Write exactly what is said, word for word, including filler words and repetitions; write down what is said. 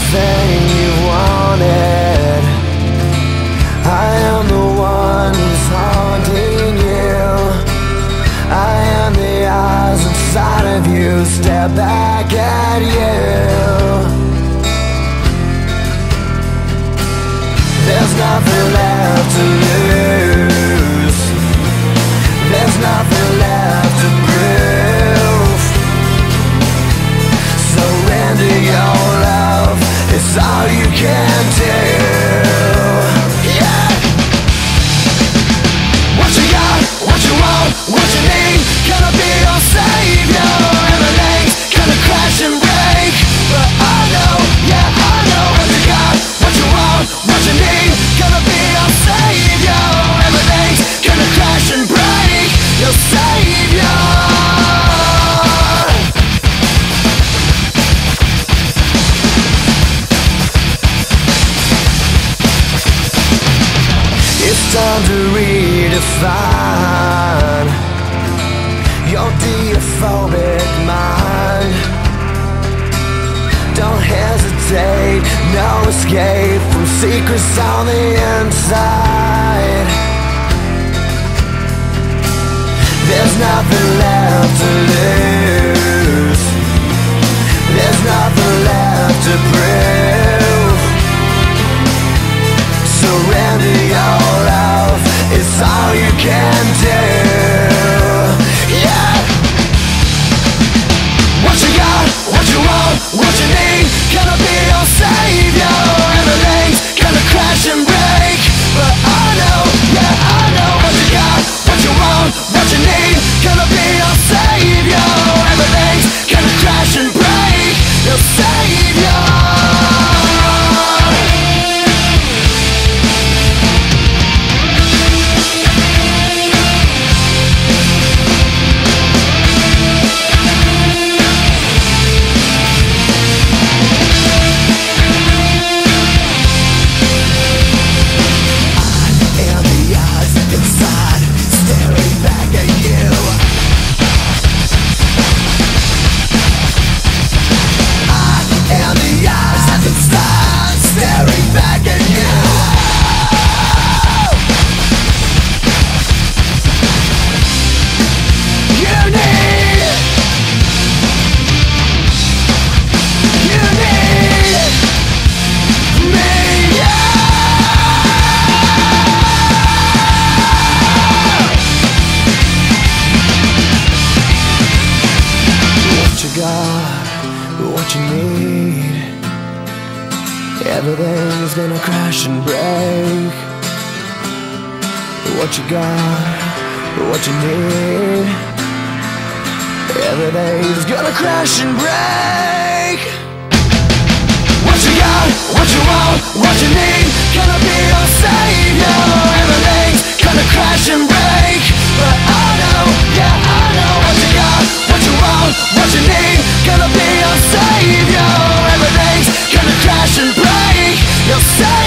everything you wanted. I am the one who's haunting you. I am the eyes inside of you, stare back at you. There's nothing left to lose. There's nothing left to prove. Surrender your love, it's all you can do. Yeah! What you got, what you want, what you need, gonna be your savior. Everything's gonna crash and break, but I know, yeah I know. What you got, what you want, what you need, gonna be your savior. Everything's gonna crash and break, your savior. It's time to redefine your deophobic mind. Don't hesitate, no escape from secrets on the inside. There's nothing left to lose. There's nothing left to prove. Surrender your love, it's all you can do. Yeah! What you got, what you want, what you need, gonna be your savior. Everything's gonna crash and break, but I know, yeah I know. What you got, what you want, what you need, gonna be your savior. Everything's gonna crash and break, your savior. What you need, everything's gonna crash and break. What you got, what you need, everything's gonna crash and break. What you got, what you want, what you need, gonna be your savior. Everything's gonna crash and break, but I know, yeah I know. What you got, what you want, what you need, gonna be your savior. Everything's gonna crash and break, your savior.